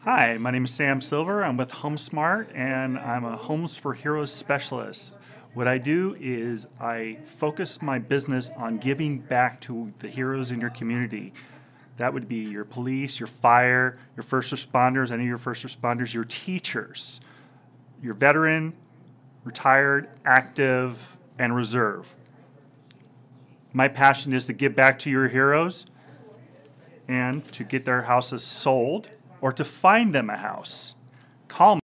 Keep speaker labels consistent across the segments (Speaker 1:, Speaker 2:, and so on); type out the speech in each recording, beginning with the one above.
Speaker 1: Hi, my name is Sam Silver. I'm with HomeSmart and I'm a Homes for Heroes specialist. What I do is I focus my business on giving back to the heroes in your community. That would be your police, your fire, your first responders, any of your first responders, your teachers, your veteran, retired, active, and reserve. My passion is to give back to your heroes and to get their houses sold or to find them a house. Call me.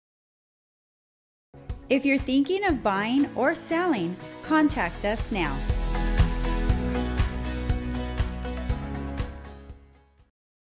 Speaker 2: If you're thinking of buying or selling, contact us now.